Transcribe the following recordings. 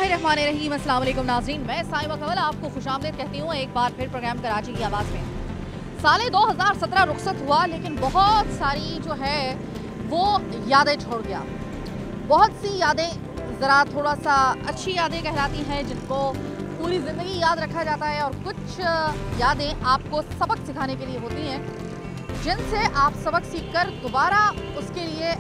बिस्मिल्लाहिर्रहमानिर्रहीम। अस्सलाम वालेकुम नाज़रीन, मैं साइमा कमल आपको खुशामदीद कहती हूँ एक बार फिर प्रोग्राम कराची की आवाज़ में। साले 2017 रुखसत हुआ लेकिन बहुत सारी जो है वो यादें छोड़ गया। बहुत सी यादें ज़रा थोड़ा सा अच्छी यादें कहलाती हैं जिनको पूरी ज़िंदगी याद रखा जाता है, और कुछ यादें आपको सबक सिखाने के लिए होती हैं जिनसे आप सबक सीखकर दोबारा उसके लिए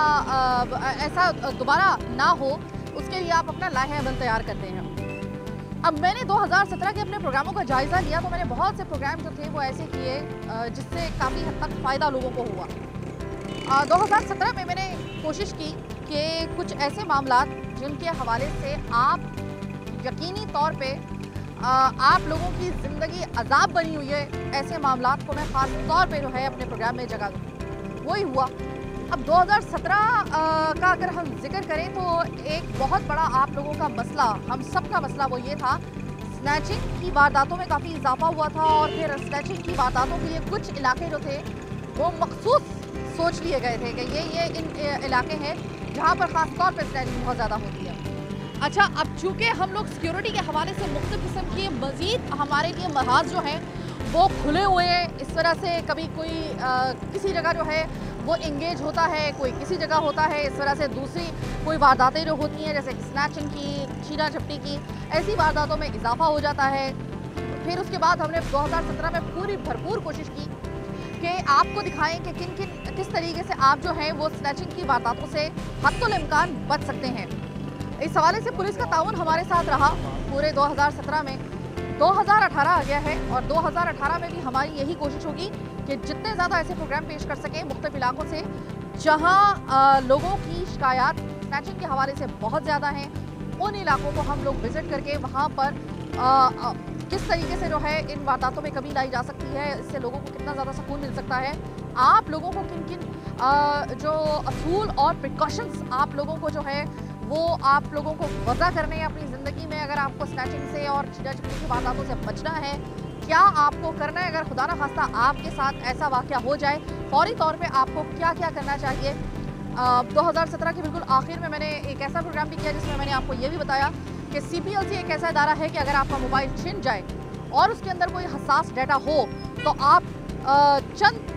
ऐसा दोबारा ना हो, उसके लिए आप अपना लाहेअमल तैयार करते हैं। अब मैंने 2017 के अपने प्रोग्रामों का जायज़ा लिया तो मैंने बहुत से प्रोग्राम जो थे वो ऐसे किए जिससे काफ़ी हद तक फ़ायदा लोगों को हुआ। 2017 में मैंने कोशिश की कि कुछ ऐसे मामलात जिनके हवाले से आप यकीनी तौर पे आप लोगों की ज़िंदगी अजाब बनी हुई है, ऐसे मामलात को मैं ख़ास तौर पे जो है अपने प्रोग्राम में जगह दूँ। वही हुआ। अब 2017 का अगर हम जिक्र करें तो एक बहुत बड़ा आप लोगों का मसला, हम सब का मसला वो ये था, स्नैचिंग की वारदातों में काफ़ी इजाफा हुआ था, और फिर स्नैचिंग की वारदातों के लिए कुछ इलाके जो थे वो मखसूस सोच लिए गए थे कि ये इन इलाके हैं जहाँ पर ख़ास तौर पर स्नैचिंग बहुत ज़्यादा होती है। अच्छा, अब चूँकि हम लोग सिक्योरिटी के हवाले से मुख्तलिफ किस्म के मज़ीद हमारे लिए महाज जो हैं वो खुले हुए हैं, इस तरह से कभी कोई किसी जगह जो है वो इंगेज होता है, कोई किसी जगह होता है, इस तरह से दूसरी कोई वारदातें जो होती हैं जैसे स्नैचिंग की, छीना झपटी की, ऐसी वारदातों में इजाफा हो जाता है। फिर उसके बाद हमने 2017 में पूरी भरपूर कोशिश की कि आपको दिखाएं कि किस तरीके से आप जो है वो स्नैचिंग की वारदातों से हत्तुल इम्कान बच सकते हैं। इस हवाले से पुलिस का ताउन हमारे साथ रहा पूरे 2017 में। 2018 आ गया है और 2018 में भी हमारी यही कोशिश होगी कि जितने ज़्यादा ऐसे प्रोग्राम पेश कर सकें मुख्तलिफ इलाकों से जहां लोगों की शिकायत स्नैचिंग के हवाले से बहुत ज़्यादा हैं, उन इलाकों को हम लोग विज़िट करके वहां पर किस तरीके से जो है इन वारदातों में कमी लाई जा सकती है, इससे लोगों को कितना ज़्यादा सुकून मिल सकता है, आप लोगों को किन किन जो असूल और प्रिकॉशंस आप लोगों को जो है वो आप लोगों को वज़ा करने हैं अपनी ज़िंदगी में। अगर आपको स्नैचिंग से और छीना झपटी की वारदातों से बचना है, क्या आपको करना है, अगर खुदा न खास्ता आपके साथ ऐसा वाक़या हो जाए, फौरी तौर पे आपको क्या क्या करना चाहिए। 2017 के बिल्कुल आखिर में मैंने एक ऐसा प्रोग्राम भी किया जिसमें मैंने आपको ये भी बताया कि CPLC एक ऐसा इदारा है कि अगर आपका मोबाइल छिन जाए और उसके अंदर कोई हसास डाटा हो तो आप चंद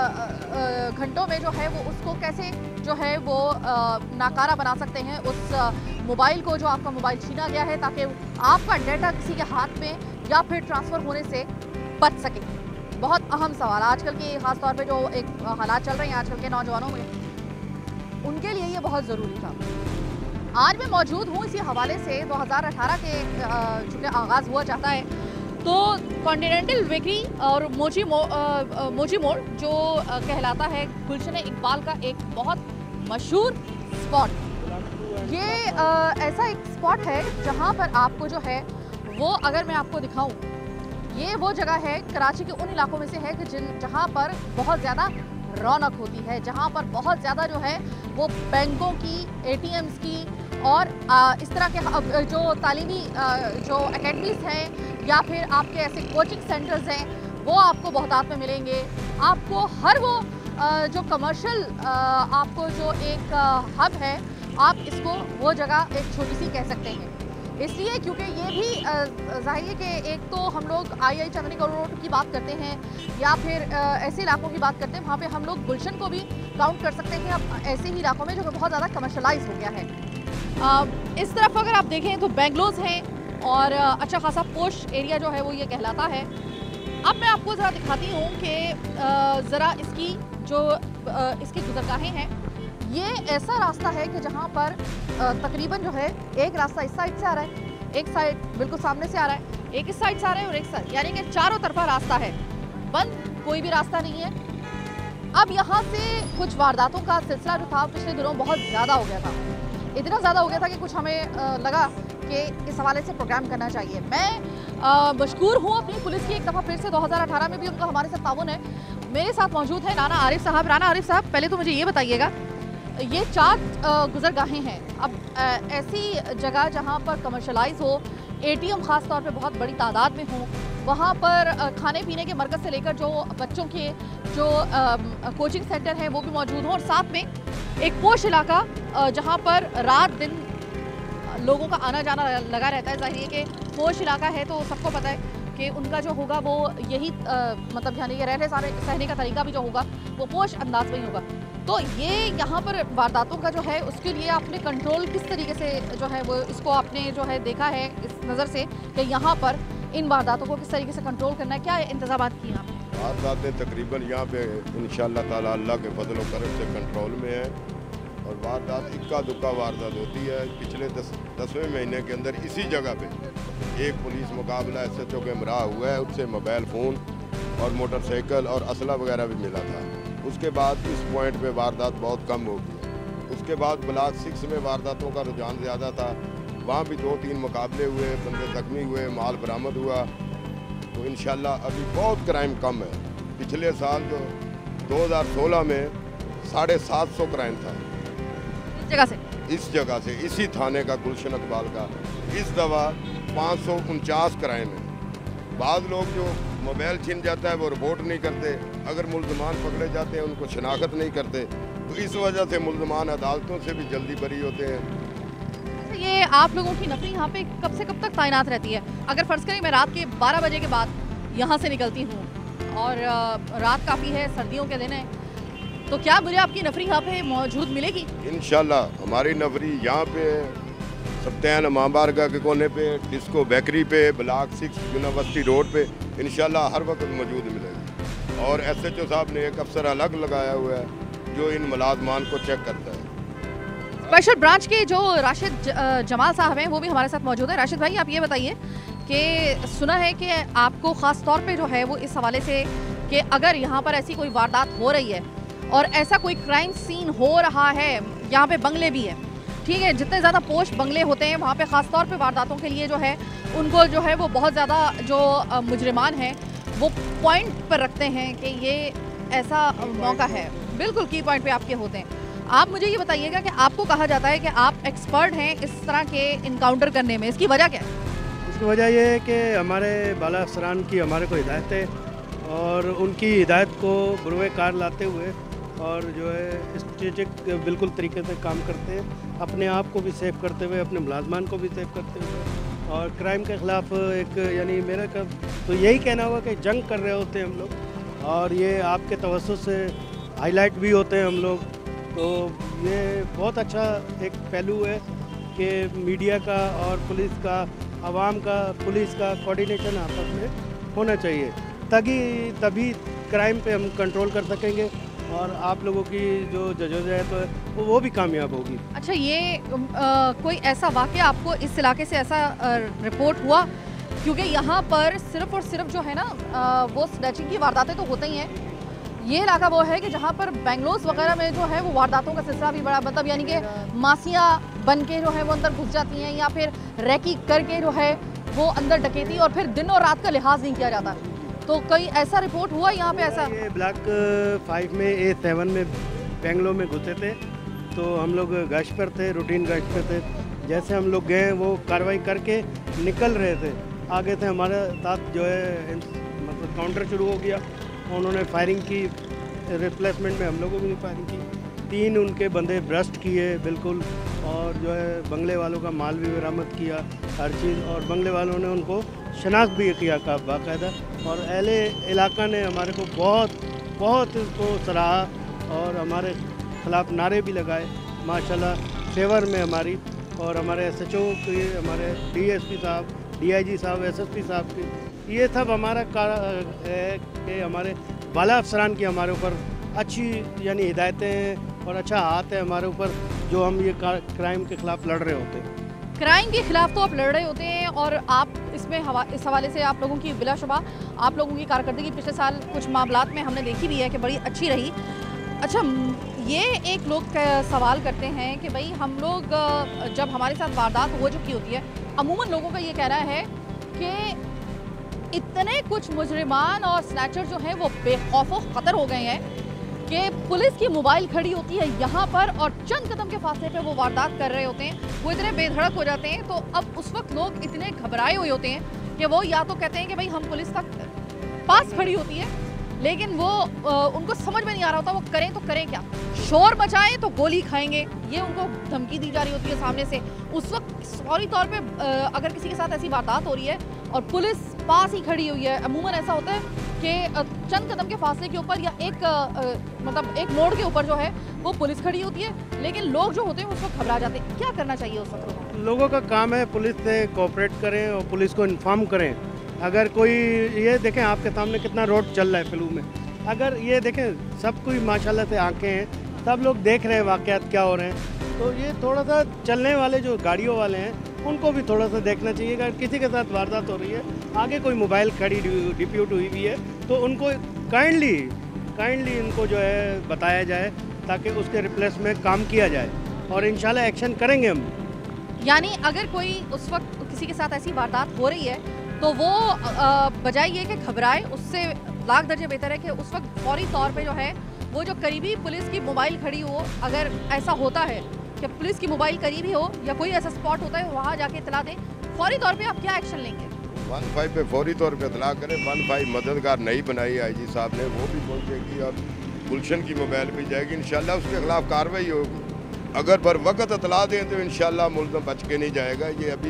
घंटों में जो है वो उसको कैसे जो है वो नाकारा बना सकते हैं उस मोबाइल को जो आपका मोबाइल छीना गया है, ताकि आपका डाटा किसी के हाथ में या फिर ट्रांसफ़र होने से बच सके। बहुत अहम सवाल आजकल के ख़ास तौर पे जो एक हालात चल रहे हैं आजकल के नौजवानों में, उनके लिए ये बहुत ज़रूरी था। आज मैं मौजूद हूँ इसी हवाले से 2018 के चूँकि आगाज़ हुआ चाहता है तो कॉन्टिनेंटल बेकरी और मोची मोड़ जो कहलाता है गुलशन इकबाल का एक बहुत मशहूर स्पॉट। ये ऐसा एक स्पॉट है जहाँ पर आपको जो है वो, अगर मैं आपको दिखाऊं, ये वो जगह है कराची के उन इलाकों में से है कि जहाँ पर बहुत ज़्यादा रौनक होती है, जहाँ पर बहुत ज़्यादा जो है वो बैंकों की, ATMs की और इस तरह के जो तालीमी जो एकेडमीज़ हैं या फिर आपके ऐसे कोचिंग सेंटर्स हैं वो आपको बहुतात में मिलेंगे। आपको हर वो जो कमर्शियल आपको जो एक हब है, आप इसको वो जगह एक छोटी सी कह सकते हैं, इसलिए क्योंकि ये भी जाहिर है कि एक तो हम लोग आई चांदनी रोड की बात करते हैं या फिर ऐसे इलाकों की बात करते हैं, वहाँ पे हम लोग गुलशन को भी काउंट कर सकते हैं अब ऐसे ही इलाकों में जो बहुत ज़्यादा कमर्शलाइज हो गया है। इस तरफ अगर आप देखें तो बेंगलोज हैं और अच्छा खासा पोश एरिया जो है वो ये कहलाता है। अब मैं आपको ज़रा दिखाती हूँ कि ज़रा इसकी जो इसकी गुज़रगाहें हैं, ये ऐसा रास्ता है कि जहाँ पर तकरीबन जो है एक रास्ता इस साइड से आ रहा है, एक साइड बिल्कुल सामने से आ रहा है, एक इस साइड से आ रहा है और एक साइड, यानी कि चारों तरफा रास्ता है, बंद कोई भी रास्ता नहीं है। अब यहाँ से कुछ वारदातों का सिलसिला जो था पिछले दिनों बहुत ज़्यादा हो गया था, इतना ज़्यादा हो गया था कि कुछ हमें लगा कि इस हवाले से प्रोग्राम करना चाहिए। मैं मशकूर हूँ अपनी पुलिस की एक दफ़ा फिर से, 2018 में भी उनका हमारे साथ ताउन है। मेरे साथ मौजूद है राना आरिफ साहब। राना आरिफ साहब, पहले तो मुझे ये बताइएगा, ये 4 गुज़रगाहें हैं। अब ऐसी जगह जहाँ पर कमर्शलाइज हो, ATM ख़ास तौर पे बहुत बड़ी तादाद में हो, वहाँ पर खाने पीने के मरकज़ से लेकर जो बच्चों के जो कोचिंग सेंटर हैं वो भी मौजूद हों, और साथ में एक पोश इलाका जहाँ पर रात दिन लोगों का आना जाना लगा रहता है। ज़ाहिर है कि पोश इलाका है तो सबको पता है कि उनका जो होगा वो यही मतलब यानी कि रहने सहने का तरीका भी जो होगा वो पोश अंदाज में ही होगा। तो ये यहाँ पर वारदातों का जो है उसके लिए आपने कंट्रोल किस तरीके से जो है वो इसको आपने जो है देखा है इस नज़र से कि यहाँ पर इन वारदातों को किस तरीके से कंट्रोल करना है, क्या इंतजाम किए आपने? वारदातें तकरीबन यहाँ पे इंशाअल्लाह ताला अल्लाह के फजल व करम से कंट्रोल में है और वारदात इक्का दुक्का वारदात होती है। पिछले 10वें महीने के अंदर इसी जगह पे एक पुलिस मुकाबला SHO के मरा हुआ है, उससे मोबाइल फ़ोन और मोटरसाइकिल और असला वगैरह भी मिला था। उसके बाद इस पॉइंट पे वारदात बहुत कम हो गई। उसके बाद ब्लॉक 6 में वारदातों का रुझान ज़्यादा था, वहाँ भी 2-3 मुकाबले हुए, बंदे जख्मी हुए, माल बरामद हुआ। तो इंशाल्लाह अभी बहुत क्राइम कम है। पिछले साल जो 2016 में 750 क्राइम था इस जगह से इसी थाने का गुलशन इकबाल का। इस दफ़ा 549 क्राइम है। बाद लोग जो मोबाइल छीन जाता है वो रिपोर्ट नहीं करते, अगर मुल्ज़मान पकड़े जाते हैं उनको शनाख्त नहीं करते, तो इस वजह से मुल्ज़मान अदालतों से भी जल्दी बरी होते हैं। ये आप लोगों की नफरी यहाँ पे कब से कब तक तैनात रहती है? अगर फ़र्ज़ करें मैं रात के 12 बजे के बाद यहाँ से निकलती हूँ और रात काफ़ी है, सर्दियों के दिन है, तो क्या मुझे आपकी नफरी यहाँ पे मौजूद मिलेगी? इंशाल्लाह हमारी नफरी यहाँ पे सत्यान मामबारगा के कोने पे, डिस्को बेकरी पे, ब्लॉक 6 यूनिवर्सिटी रोड पे इंशाल्लाह हर वक्त मौजूद मिलेगी। और SHO साहब ने एक अफसर अलग लगाया हुआ है जो इन मुलाजमान को चेक करता है। स्पेशल ब्रांच के जो राशिद जमाल साहब हैं वो भी हमारे साथ मौजूद है। राशिद भाई, आप ये बताइए कि सुना है कि आपको ख़ास तौर पे जो है वो इस हवाले से कि अगर यहाँ पर ऐसी कोई वारदात हो रही है और ऐसा कोई क्राइम सीन हो रहा है, यहाँ पे बंगले भी है, ठीक है, जितने ज़्यादा पोश बंगले होते हैं वहाँ पे ख़ास तौर पे वारदातों के लिए जो है उनको जो है वो बहुत ज़्यादा जो मुजरिमान हैं वो पॉइंट पर रखते हैं कि ये ऐसा मौका है। बिल्कुल की पॉइंट पे आपके होते हैं। आप मुझे ये बताइएगा कि आपको कहा जाता है कि आप एक्सपर्ट हैं इस तरह के इनकाउंटर करने में, इसकी वजह क्या है? इसकी वजह ये है कि हमारे बाला अफसरान की हमारे को हिदायत है और उनकी हिदायत को बुरवे कार लाते हुए और जो है स्ट्रेटेजिक बिल्कुल तरीके से काम करते हैं, अपने आप को भी सेव करते हुए, अपने मुलाजमान को भी सेव करते हुए और क्राइम के ख़िलाफ़ एक यानी मेरा तो यही कहना होगा कि जंग कर रहे होते हैं हम लोग और ये आपके तवज्जुह से हाईलाइट भी होते हैं हम लोग। तो ये बहुत अच्छा एक पहलू है कि मीडिया का और पुलिस का, आवाम का, पुलिस का कोऑर्डिनेशन आपस में होना चाहिए, तभी क्राइम पे हम कंट्रोल कर सकेंगे और आप लोगों की जो जदोजहद है वो भी कामयाब होगी। अच्छा, ये कोई ऐसा वाक़या आपको इस इलाके से ऐसा रिपोर्ट हुआ? क्योंकि यहाँ पर सिर्फ और सिर्फ जो है ना वो स्नैचिंग की वारदातें तो होते ही हैं। ये इलाका वो है कि जहाँ पर बेंगलोस वगैरह में जो है वो वारदातों का सिलसिला भी बड़ा, मतलब यानी कि मासियाँ बन के जो है वो अंदर घुस जाती हैं या फिर रैकी करके जो है वो अंदर डकैती और फिर दिन और रात का लिहाज नहीं किया जाता। तो कहीं ऐसा रिपोर्ट हुआ यहाँ पे ऐसा? ये ब्लॉक 5 में A7 में बेंगलोर में घुसे थे तो हम लोग गश्त पर थे, रूटीन गश्त पर थे। जैसे हम लोग गए वो कार्रवाई करके निकल रहे थे, आगे थे हमारे साथ जो है मतलब काउंटर शुरू हो गया, उन्होंने फायरिंग की, रिप्लेसमेंट में हम लोगों की फायरिंग की, 3 उनके बंदे ब्रस्ट किए बिल्कुल और जो है बंगले वालों का माल भी बरामद किया, हर चीज़, और बंगले वालों ने उनको शनाख्त भी किया का बाकायदा और अहले इलाका ने हमारे को बहुत उसको सराहा और हमारे ख़िलाफ़ नारे भी लगाए माशाल्लाह फेवर में हमारी और हमारे SHO के, हमारे DSP साहब, DIG साहब, SSP साहब की, ये सब हमारा है कि हमारे बाला अफसरान की हमारे ऊपर अच्छी यानी हिदायतें हैं और अच्छा हाथ है हमारे ऊपर जो हम ये क्राइम के ख़िलाफ़ लड़ रहे होते हैं। क्राइम के खिलाफ तो आप लड़ रहे होते हैं और आप इसमें इस हवाले से आप लोगों की बिलाशुबा आप लोगों की कारकर्दगी पिछले साल कुछ मामलात में हमने देखी भी है कि बड़ी अच्छी रही। अच्छा, ये एक लोग सवाल करते हैं कि भाई हम लोग जब हमारे साथ वारदात हो चुकी होती है, अमूमन लोगों का ये कहना है कि इतने कुछ मुजरिमान और स्नैचर जो हैं वो बेखौफ ख़तर हो गए हैं कि पुलिस की मोबाइल खड़ी होती है यहाँ पर और चंद कदम के फासले पे वो वारदात कर रहे होते हैं, वो इतने बेधड़क हो जाते हैं। तो अब उस वक्त लोग इतने घबराए हुए होते हैं कि वो या तो कहते हैं कि भाई हम पुलिस तक पास खड़ी होती है, लेकिन वो उनको समझ में नहीं आ रहा होता वो करें तो करें क्या। शोर मचाएं तो गोली खाएंगे, ये उनको धमकी दी जा रही होती है सामने से। उस वक्त फौरी तौर पे अगर किसी के साथ ऐसी वारदात हो रही है और पुलिस पास ही खड़ी हुई है, अमूमन ऐसा होता है कि चंद कदम के फासले के ऊपर या मतलब एक मोड़ के ऊपर जो है वो पुलिस खड़ी होती है, लेकिन लोग जो होते हैं उस वक्त घबरा जाते हैं। क्या करना चाहिए उस वक्त? लोगों का काम है पुलिस से कोऑपरेट करें और पुलिस को इन्फॉर्म करें। अगर कोई ये देखें आपके सामने कितना रोड चल रहा है फिलू में, अगर ये देखें सब कोई माशाल्लाह से आंखें हैं, सब लोग देख रहे हैं वाक़यात क्या हो रहे हैं, तो ये थोड़ा सा चलने वाले जो गाड़ियों वाले हैं उनको भी थोड़ा सा देखना चाहिए। अगर किसी के साथ वारदात हो रही है, आगे कोई मोबाइल खड़ी डिप्यूट हुई हुई है तो उनको काइंडली इनको जो है बताया जाए ताकि उसके रिप्लेस में काम किया जाए और इंशाल्लाह एक्शन करेंगे हम। यानी अगर कोई उस वक्त किसी के साथ ऐसी वारदात हो रही है तो वो बजाय ये कि घबराए, उससे लाख दर्जे बेहतर है कि उस वक्त फौरी तौर पे जो है वो जो करीबी पुलिस की मोबाइल खड़ी हो, अगर ऐसा होता है कि पुलिस की मोबाइल करीबी हो या कोई ऐसा स्पॉट होता है वहाँ जाके इतला दें। फौरी तौर पे आप क्या एक्शन लेंगे? 15 पे फौरी तौर पे इतला करें। 15 मददगार नई बनाई आईजी साहब ने, वो भी पहुँचेगी और गुलशन की मोबाइल भी जाएगी। इंशाल्लाह उसके खिलाफ कार्रवाई होगी। अगर बर वक्त इतला दें तो इंशाल्लाह मुल्ज़म बच के नहीं जाएगा। ये अभी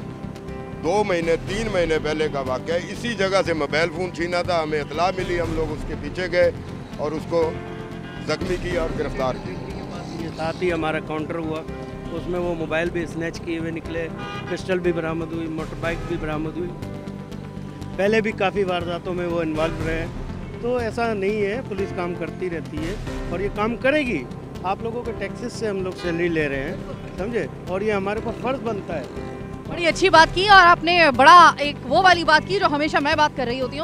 2 महीने 3 महीने पहले का वाक़या है। इसी जगह से मोबाइल फ़ोन छीना था, हमें इतला मिली, हम लोग उसके पीछे गए और उसको ज़ख्मी किया और गिरफ्तार किया। साथ ही हमारा काउंटर हुआ, उसमें वो मोबाइल भी स्नैच किए हुए निकले, पिस्टल भी बरामद हुई, मोटर बाइक भी बरामद हुई। पहले भी काफ़ी वारदातों में वो इन्वॉल्व रहे, तो ऐसा नहीं है, पुलिस काम करती रहती है और ये काम करेगी। आप लोगों के टैक्सेस से हम लोग सैलरी ले रहे हैं, समझे, और ये हमारे ऊपर फ़र्ज़ बनता है। बड़ी अच्छी बात की और आपने बड़ा एक वो वाली बात की जो हमेशा मैं बात कर रही होती हूँ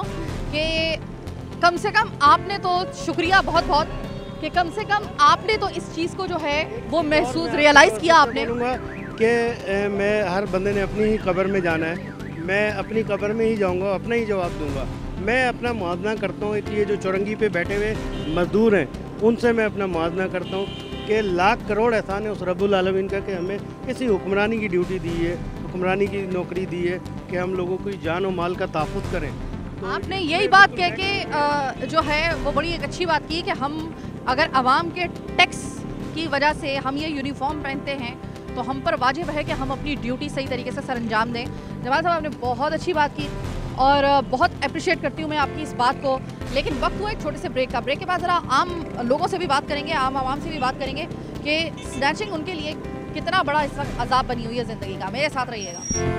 कि कम से कम आपने तो शुक्रिया बहुत बहुत कि कम से कम आपने तो इस चीज़ को जो है वो महसूस रियलाइज़ किया आपने। कि मैं हर बंदे ने अपनी ही कब्र में जाना है, मैं अपनी कब्र में ही जाऊंगा, अपना ही जवाब दूंगा। मैं अपना मुआवजा करता हूँ कि ये जो चौरंगी पे बैठे हुए मजदूर हैं उनसे मैं अपना मुआवजा करता हूँ कि लाख करोड़ एहसान है उस रब्बुल आलमीन का कि हमें किसी हुक्मरानी की ड्यूटी दी है, हुक्मरानी की नौकरी दी है कि हम लोगों की जान और माल का तहफ़्फ़ुज़ करें। तो आपने यही बात कह के जो है वो बड़ी एक अच्छी बात की कि हम अगर आवाम के टैक्स की वजह से हम ये यूनिफॉर्म पहनते हैं तो हम पर वाजिब है कि हम अपनी ड्यूटी सही तरीके से सर अंजाम दें। जमाल साहब आपने बहुत अच्छी बात की और बहुत अप्रिशिएट करती हूँ मैं आपकी इस बात को। लेकिन वक्त हुआ एक छोटे से ब्रेक का। ब्रेक के बाद ज़रा आम लोगों से भी बात करेंगे, आम आवाम से भी बात करेंगे कि स्नैचिंग उनके लिए कितना बड़ा इस वक्त अजाब बनी हुई है ज़िंदगी का। मेरे साथ रहिएगा।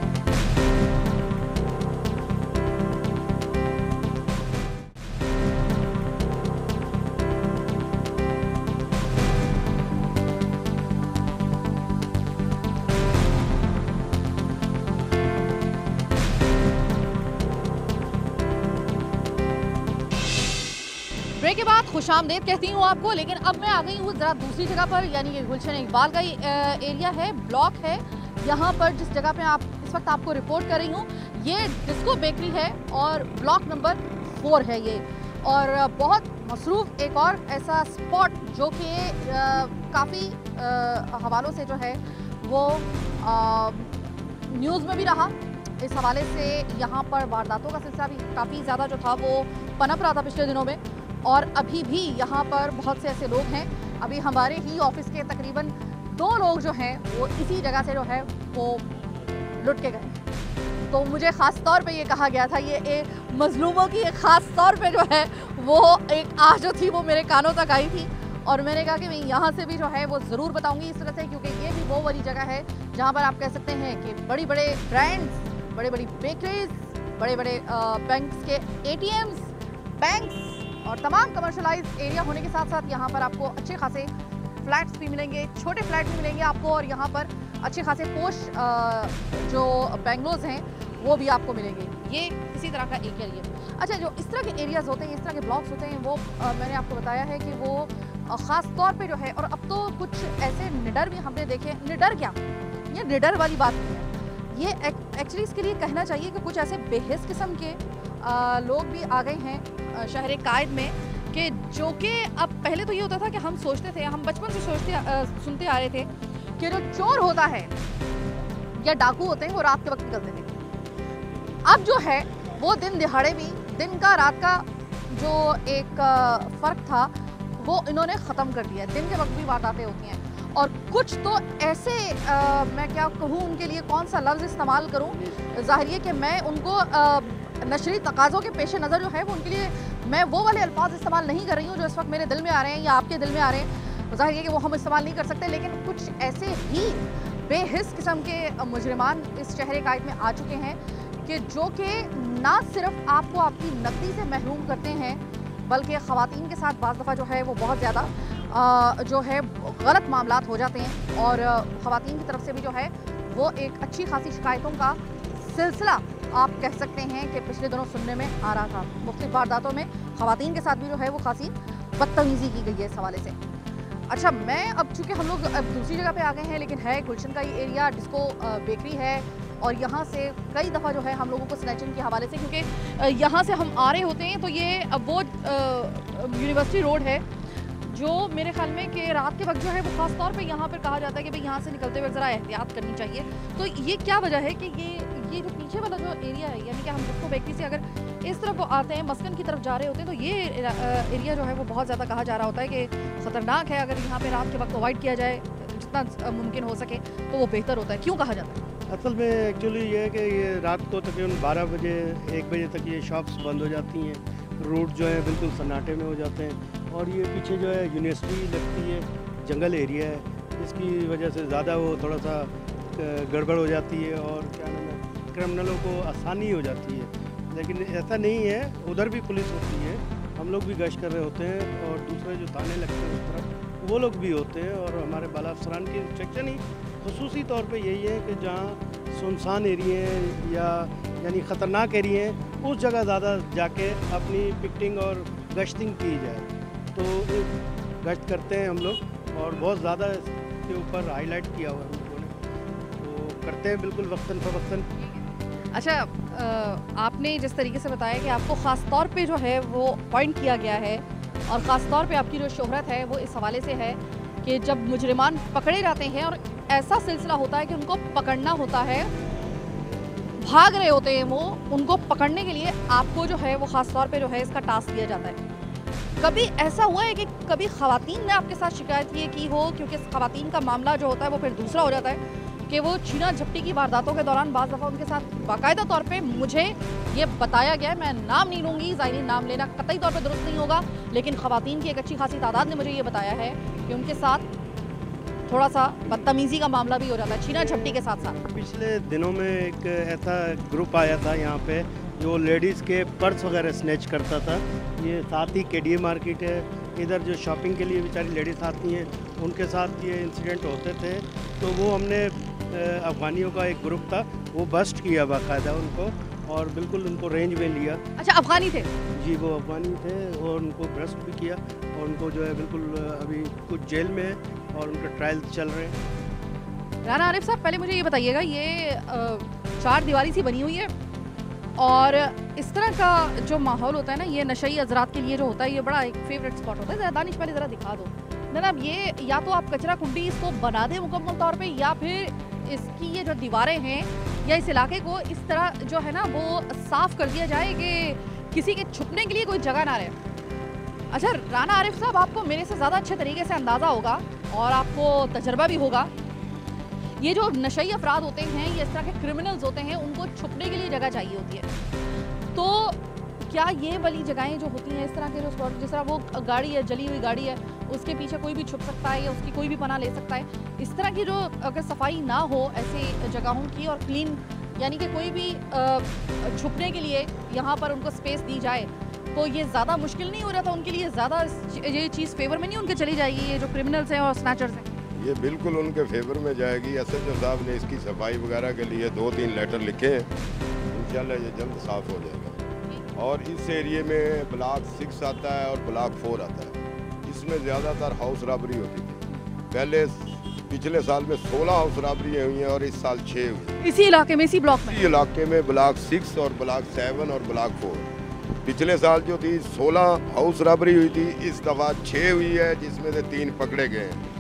ब्रेक के बाद खुशामदीद कहती हूँ आपको, लेकिन अब मैं आ गई हूँ ज़रा दूसरी जगह पर, यानी कि गुलशन इकबाल का एरिया है, ब्लॉक है यहाँ पर, जिस जगह पे आप इस वक्त आपको रिपोर्ट कर रही हूँ। ये डिस्को बेकरी है और ब्लॉक नंबर 4 है ये, और बहुत मसरूफ़ एक और ऐसा स्पॉट जो कि काफ़ी हवालों से जो है वो न्यूज़ में भी रहा। इस हवाले से यहाँ पर वारदातों का सिलसिला भी काफ़ी ज़्यादा जो था वो पनप रहा था पिछले दिनों में, और अभी भी यहाँ पर बहुत से ऐसे लोग हैं। अभी हमारे ही ऑफिस के तकरीबन 2 लोग जो हैं वो इसी जगह से जो है वो लुट के गए। तो मुझे ख़ास तौर पे ये कहा गया था, ये मजलूमों की एक ख़ास तौर पे जो है वो एक आह जो थी वो मेरे कानों तक आई थी, और मैंने कहा कि मैं यहाँ से भी जो है वो ज़रूर बताऊँगी इस तरह से, क्योंकि ये भी वो वाली जगह है जहाँ पर आप कह सकते हैं कि बड़ी बड़े ब्रांड्स, बड़ी बड़ी बेकरीज, बड़े बड़े बैंक्स के ATMs, बैंक्स और तमाम कमर्शलाइज्ड एरिया होने के साथ साथ यहाँ पर आपको अच्छे खासे फ्लैट्स भी मिलेंगे, छोटे फ्लैट भी मिलेंगे आपको, और यहाँ पर अच्छे खासे पोश जो बेंगलोज हैं वो भी आपको मिलेंगे। ये इसी तरह का एक एरिया। अच्छा, जो इस तरह के एरियाज़ होते हैं, इस तरह के ब्लॉक्स होते हैं, वो मैंने आपको बताया है कि वो ख़ास तौर पे जो है, और अब तो कुछ ऐसे निडर भी हमने देखे। निडर क्या, ये निडर वाली बात नहीं है, ये एक्चुअली इसके लिए कहना चाहिए कि कुछ ऐसे बेहिस किस्म के लोग भी आ गए हैं शहर कायद में, कि जो कि अब पहले तो ये होता था कि हम सोचते थे, हम बचपन से सुनते आ रहे थे कि जो चोर होता है या डाकू होते हैं वो रात के वक्त निकलते थे। अब जो है वो दिन दिहाड़े भी, दिन का रात का जो एक फ़र्क था वो इन्होंने ख़त्म कर दिया है। दिन के वक्त भी वारदातें होती हैं और कुछ तो ऐसे मैं क्या कहूँ उनके लिए कौन सा लफ्ज़ इस्तेमाल करूँ, ज़ाहिर है कि मैं उनको नशरी तकाज़ों के पेश नज़र जो है वो उनके लिए मैं वो वाले अल्फाज इस्तेमाल नहीं कर रही हूँ जो इस वक्त मेरे दिल में आ रहे हैं या आपके दिल में आ रहे हैं। ज़ाहिर है कि वो हम इस्तेमाल नहीं कर सकते, लेकिन कुछ ऐसे ही बेहिस किस्म के मुजरिमान इस शहर कायद में आ चुके हैं कि जो कि ना सिर्फ आपको आपकी नकदी से महरूम करते हैं बल्कि ख़वातीन के साथ बाज़ दफ़ा जो है वो बहुत ज़्यादा जो है गलत मामलात हो जाते हैं और ख़वातीन की तरफ से भी जो है वो एक अच्छी खासी शिकायतों का सिलसिला आप कह सकते हैं कि पिछले दिनों सुनने में आ रहा था। मुख्तलिफ वारदातों में ख़वातीन के साथ भी जो है वो खासी बदतमीज़ी की गई है इस हवाले से। अच्छा, मैं अब चूँकि हम लोग अब दूसरी जगह पे आ गए हैं, लेकिन है गुलशन का ये एरिया, डिस्को बेकरी है और यहाँ से कई दफ़ा जो है हम लोगों को स्नैचिंग के हवाले से, क्योंकि यहाँ से हम आ रहे होते हैं तो ये वो यूनिवर्सिटी रोड है जो मेरे ख्याल में कि रात के वक्त जो है वो ख़ास तौर पे यहाँ पर कहा जाता है कि भाई यहाँ से निकलते हुए ज़रा एहतियात करनी चाहिए। तो ये क्या वजह है कि ये जो पीछे वाला जो एरिया है, यानी कि हम डिस्को बेकरी से अगर इस तरफ आते हैं, मस्कन की तरफ जा रहे होते हैं, तो ये एरिया जो है वो बहुत ज़्यादा कहा जा रहा होता है कि ख़तरनाक है। अगर यहाँ पे रात के वक्त अवॉइड किया जाए जितना मुमकिन हो सके तो वो बेहतर होता है। क्यों कहा जाता है? असल में एक्चुअली ये है कि ये रात को तकरीबन 12 बजे 1 बजे तक ये शॉप्स बंद हो जाती हैं, रोड जो है बिल्कुल सन्नाटे में हो जाते हैं और ये पीछे जो है यूनिवर्सिटी लगती है, जंगल एरिया है, इसकी वजह से ज़्यादा वो थोड़ा सा गड़बड़ हो जाती है और क्या नाम है, क्रिमिनलों को आसानी हो जाती है। लेकिन ऐसा नहीं है, उधर भी पुलिस होती है, हम लोग भी गश्त कर रहे होते हैं और दूसरे जो थाने लगते हैं उस तरफ वो लोग भी होते हैं और हमारे बाला अफसरान की इंस्ट्रक्शन ही खुसूसी तौर पे यही है कि जहाँ सुनसान एरिए हैं या यानी ख़तरनाक एरिए हैं उस जगह ज़्यादा जाके अपनी पिकटिंग और गश्तिंग की जाए। तो गश्त करते हैं हम लोग और बहुत ज़्यादा इसके ऊपर हाईलाइट किया हुआ है हम लोगों ने, तो करते हैं बिल्कुल वक्तन फ़वक्तन। अच्छा, आपने जिस तरीके से बताया कि आपको ख़ास तौर पे जो है वो पॉइंट किया गया है और ख़ास तौर पे आपकी जो शोहरत है वो इस हवाले से है कि जब मुजरिमान पकड़े जाते हैं और ऐसा सिलसिला होता है कि उनको पकड़ना होता है, भाग रहे होते हैं वो, उनको पकड़ने के लिए आपको जो है वो ख़ास तौर पे जो है इसका टास्क दिया जाता है। कभी ऐसा हुआ है कि कभी ख़वातीन ने आपके साथ शिकायत ये की हो, क्योंकि ख़वातीन का मामला जो होता है वो फिर दूसरा हो जाता है कि वो छीना झपटी की वारदातों के दौरान बाज़ दफ़ा उनके साथ बाकायदा तौर पे मुझे ये बताया गया है, मैं नाम नहीं लूँगी, ज़ाहिर नाम लेना कतई तौर पे दुरुस्त नहीं होगा, लेकिन ख़वातीन की एक अच्छी खासी तादाद ने मुझे ये बताया है कि उनके साथ थोड़ा सा बदतमीज़ी का मामला भी हो जाता है छीना झपटी के साथ साथ। पिछले दिनों में एक ऐसा ग्रुप आया था यहाँ पे जो लेडीज़ के पर्स वगैरह स्नैच करता था। ये साथ ही केडीए मार्केट है, इधर जो शॉपिंग के लिए बेचारी लेडीज़ आती हैं उनके साथ ये इंसिडेंट होते थे। तो वो हमने अफ़गानियों का एक ग्रुप था वो बस्ट किया बाकायदा उनको और बिल्कुल उनको रेंज में लिया। अच्छा, अफ़गानी थे? जी, वो अफ़गानी थे और उनको ब्रेस्ट भी किया और उनको जो है बिल्कुल अभी कुछ जेल में है और उनके ट्रायल चल रहे हैं। राना आरिफ साहब, पहले मुझे ये बताइएगा, ये चार दीवारी सी बनी हुई है और इस तरह का जो माहौल होता है ना, ये नशई हजरात के लिए जो होता है ये बड़ा एक फेवरेट स्पॉट होता है। दानिश पहले ज़रा दिखा दो जनाब, ये या तो आप कचरा कुंडी इसको बना दें मुकम्मल तौर पे या फिर इसकी ये जो दीवारें हैं या इस इलाके को इस तरह जो है ना वो साफ़ कर दिया जाए कि किसी के छुपने के लिए कोई जगह ना रहे। अच्छा राना आरिफ साहब, आपको मेरे से ज़्यादा अच्छे तरीके से अंदाज़ा होगा और आपको तजर्बा भी होगा, ये जो नशई अफराद होते हैं, ये इस तरह के क्रिमिनल्स होते हैं, उनको छुपने के लिए जगह चाहिए होती है। तो क्या ये वाली जगहें जो होती हैं, इस तरह के जो स्पॉट, जिस तरह वो गाड़ी है, जली हुई गाड़ी है, उसके पीछे कोई भी छुप सकता है या उसकी कोई भी पनाह ले सकता है, इस तरह की जो अगर सफाई ना हो ऐसी जगहों की और क्लीन, यानी कि कोई भी छुपने के लिए यहाँ पर उनको स्पेस दी जाए, तो ये ज़्यादा मुश्किल नहीं हो रहा था उनके लिए? ज़्यादा ये चीज़ फेवर में नहीं उनके चली जाएगी, ये जो क्रिमिनल्स हैं और स्नैचर्स हैं? ये बिल्कुल उनके फेवर में जाएगी। एसएचओ साहब ने इसकी सफाई वगैरह के लिए 2-3 लेटर लिखे हैं, इंशाल्लाह ये जल्द साफ़ हो जाएगा। और इस एरिए में ब्लॉक 6 आता है और ब्लॉक 4 आता है, इसमें ज़्यादातर हाउस रॉबरी होती थी। पहले पिछले साल में 16 हाउस रॉबरी हुई हैं और इस साल 6 हुई इसी इलाके में, इसी ब्लॉक में? इसी इलाके में ब्लॉक 6 और ब्लॉक 7 और ब्लॉक 4। पिछले साल जो थी 16 हाउस रॉबरी हुई थी, इस दफ़ा 6 हुई है, जिसमें से 3 पकड़े गए हैं।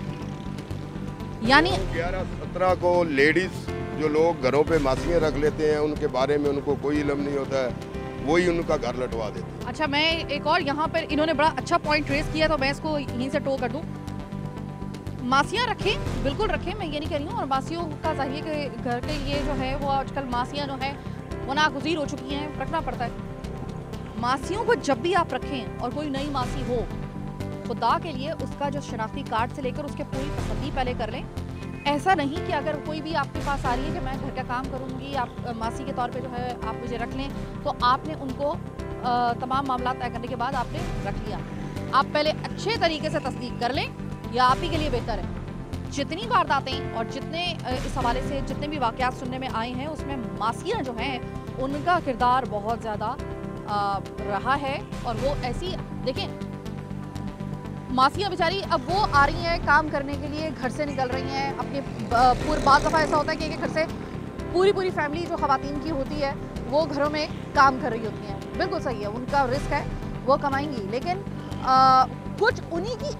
यानी 11-17 को लेडीज़ जो लोग घरों पे मासियाँ रख लेते हैं, उनके बारे में उनको कोई इल्म नहीं होता है, वही उनका घर लटवा देते। अच्छा, मैं एक और यहाँ पर इन्होंने बड़ा अच्छा पॉइंट रेस किया, तो मैं इसको यहीं से टो कर दूँ। मासियाँ रखें, बिल्कुल रखें, मैं ये नहीं कह रही हूँ, और मासियों का चाहिए कि घर के लिए जो है वो आजकल मासियाँ जो है वो नागुज़ीर हो चुकी हैं, रखना पड़ता है। मासियों को जब भी आप रखें और कोई नई मासी हो, खुदा के लिए उसका जो शनाख्ती कार्ड से लेकर उसके पूरी तसल्ली पहले कर लें। ऐसा नहीं कि अगर कोई भी आपके पास आ रही है कि मैं घर का काम करूंगी, आप मासी के तौर पे जो है आप मुझे रख लें, तो आपने उनको तमाम मामला तय करने के बाद आपने रख लिया। आप पहले अच्छे तरीके से तस्दीक कर लें, या आप ही के लिए बेहतर है। जितनी वारदातें और जितने इस हवाले से जितने भी वाक़यात सुनने में आए हैं, उसमें मासियाँ जो हैं उनका किरदार बहुत ज़्यादा रहा है। और वो ऐसी, देखें, मासियाँ बेचारी अब वो आ रही हैं काम करने के लिए, घर से निकल रही हैं अपने पूरे, बाद दफ़ा ऐसा होता है कि घर से पूरी फैमिली जो ख़वातीन की होती है वो घरों में काम कर रही होती हैं। बिल्कुल सही है, उनका रिस्क है, वो कमाएंगी, लेकिन कुछ उन्हीं की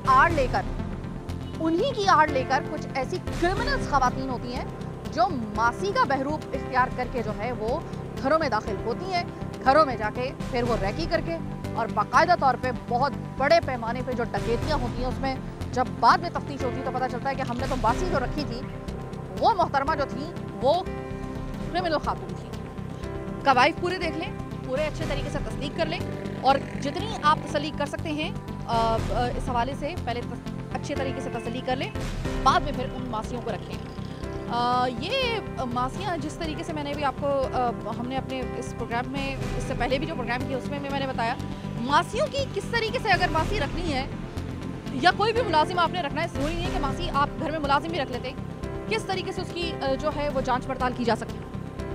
आड़ लेकर कुछ ऐसी क्रिमिनल्स ख़वातीन होती हैं जो मासी का बहरूप इख्तियार करके जो है वो घरों में दाखिल होती हैं। घरों में जाके फिर वो रैकी करके और बाकायदा तौर पे बहुत बड़े पैमाने पे जो डकैतियाँ होती हैं, उसमें जब बाद में तफ्तीश होती है तो पता चलता है कि हमने तो मासी जो रखी थी, वो मोहतरमा जो थी वो क्रिमिनल खातून थी। कवायद पूरे देख लें, पूरे अच्छे तरीके से तस्दीक कर लें, और जितनी आप तसल्ली कर सकते हैं इस हवाले से पहले अच्छे तरीके से तसल्ली कर लें, बाद में फिर उन मासियों को रखें। ये मासियाँ जिस तरीके से मैंने भी आपको हमने अपने इस प्रोग्राम में, इससे पहले भी जो प्रोग्राम किया उसमें भी मैंने बताया, मासियों की किस तरीके से अगर मासी रखनी है या कोई भी मुलाजिम आपने रखना है, ज़रूरी नहीं है कि मासी आप घर में मुलाजिम भी रख लेते, किस तरीके से उसकी जो है वो जाँच पड़ताल की जा सकती है।